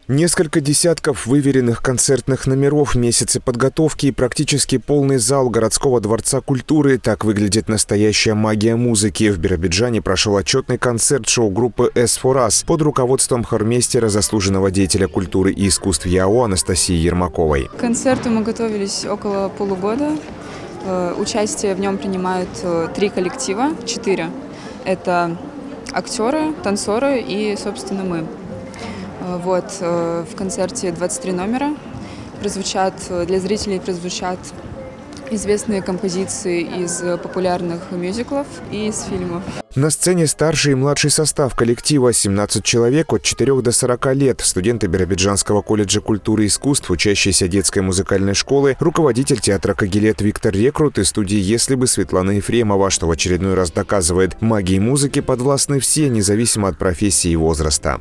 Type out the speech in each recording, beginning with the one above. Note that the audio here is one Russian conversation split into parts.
Несколько десятков выверенных концертных номеров, месяцы подготовки и практически полный зал городского дворца культуры. Так выглядит настоящая магия музыки. В Биробиджане прошел отчетный концерт шоу-группы S4US под руководством хормейстера, заслуженного деятеля культуры и искусств ЯО Анастасии Ермаковой. К концерту мы готовились около полугода. Участие в нем принимают 3 коллектива, 4. Это актеры, танцоры и, собственно, мы. Вот, в концерте 23 номера. Для зрителей прозвучат известные композиции из популярных мюзиклов и из фильмов. На сцене старший и младший состав коллектива, 17 человек от 4 до 40 лет, студенты Биробиджанского колледжа культуры и искусств, учащиеся детской музыкальной школы, руководитель театра «Кагилет» Виктор Рекрут и студии «Если бы» Светлана Ефремова, что в очередной раз доказывает, магии музыки подвластны все, независимо от профессии и возраста.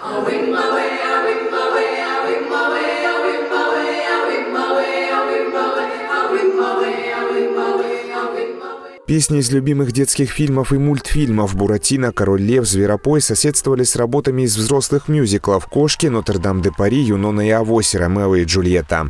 Песни из любимых детских фильмов и мультфильмов «Буратино», «Король лев», «Зверопой» соседствовали с работами из взрослых мюзиклов «Кошки», «Нотр-Дам-де-Пари», «Юнона и Авось», «Ромео и Джульетта».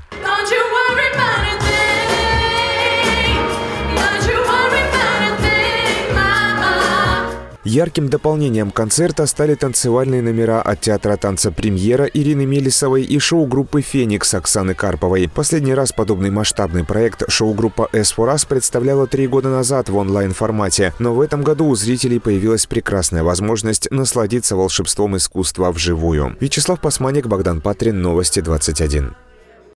Ярким дополнением концерта стали танцевальные номера от театра танца «Премьера» Ирины Мелисовой и шоу-группы «Феникс» Оксаны Карповой. Последний раз подобный масштабный проект шоу-группа S4US представляла 3 года назад в онлайн-формате. Но в этом году у зрителей появилась прекрасная возможность насладиться волшебством искусства вживую. Вячеслав Пасманик, Богдан Патрин, Новости 21.